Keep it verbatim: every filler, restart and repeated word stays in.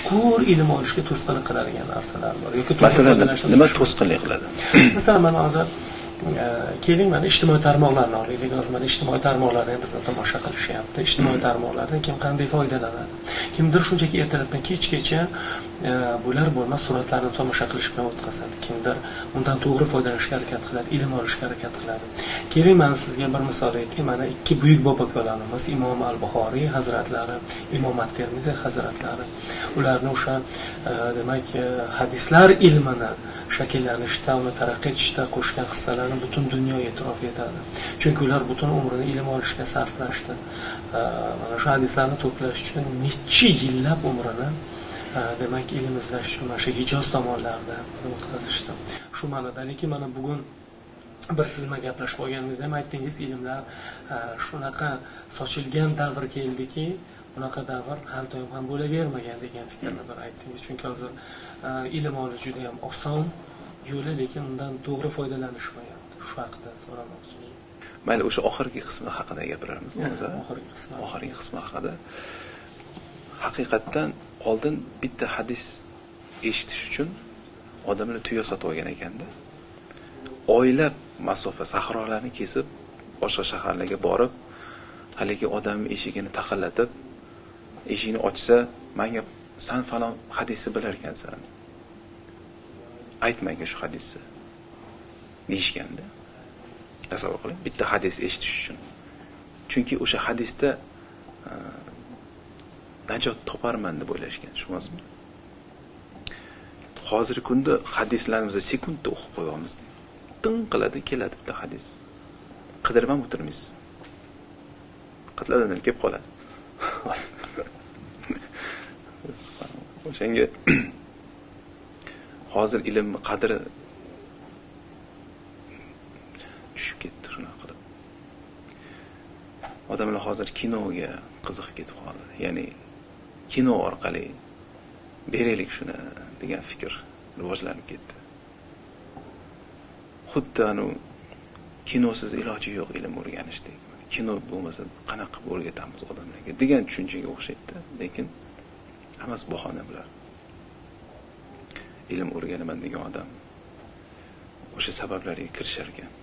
chuqur ilm olishga to'sqinlik qiladigan narsalar bor yoki masalan nima to'sqinlik qiladi? Masalan, mana hozir keling mana ijtimoiy tarmoqlarni olaylik. Hozir mana ijtimoiy tarmoqlarni bizni tomosha qilishyapti. Ijtimoiy tarmoqlardan kim qanday foydalanadi? Kimdir shunchaki ertalabdan kechgacha bular bo'lmas suratlarni tomosha qilish bilan o'tkazadi. Kimdir undan to'g'ri foydalanishga harakat qiladi, ilm olishga harakat qiladi. Keling, men sizga bir misol aytay. Mana ikki buyuk bobokalonimiz Imom al-Buxoriy hazratlari, Imom at-Termiziy hazratlari, ularning o'sha demak hadislar ilmini shakllanishda, uni taraqqiy etishda qo'shgan hissalarini butun dunyo e'tirof etadi. Chunki ular butun umrini ilm olishga sarflashdi. Mana shu hadislarni to'plash uchun necha yillab umrini demak ilm izlash uchun mana shu Hijoz tomonlarda o'tkazishdi. Shu ma'noda, lekin mana bugun bir siz bilan gaplashib olganimizda ham aytdingiz, ilmlar shunaqa sochilgan davr keldiki, bunaqa davr har doim ham bo'lavermagan degan fikrni bir aytdingiz. Chunki hozir ilm olish juda ham oson yo'li, lekin undan to'g'ri foydalanishmayapti. Shu haqida so'ramoqchiman. Mayli, o'sha oxirgi qismi haqida gapiramiz. Oxirgi qismi. Oxirgi qismi haqida. Haqiqatdan oldin bitta hadis eshitish uchun odamlar tuya sotib olgan ekanda. Oylab masofa sahrolarni kesib, boshqa shaharlarga borib, haligi odam eshigini taqillatib, eshikni ochsa, menga san falon hadisni bilar ekansan. Aytmanga shu hadisni deyishganda. Tasavvur qiling, bitta hadis eshitish uchun. Chunki o'sha hadisda najot toparman deb o'ylashgan, shumasmi? Hozirgi kunda hadislarimizni sekundda o'qib qo'yamiz. Ting qiladi, keladi bitta hadis. Qidirib ham o'tirmaysiz. Qatladan kelib qoladi. O'shanga hozir ilm qadri tushib ketdi shunaqa qilib. Odamlar hozir kinoga qiziqib ketib qoldi. Ya'ni kino orqali beraylik shuni degan fikr rivojlanib ketdi. Xuddi anu kinosiz iloji yo'q ilm o'rganishdek. Kino bo'lmasa qanaqa o'rgatamiz odamlarga degan tushunchaga o'xshaydi. Lekin hammasi bahona bular. Ilm o'rganaman degan odam o'sha sabablarga kirishar ekan.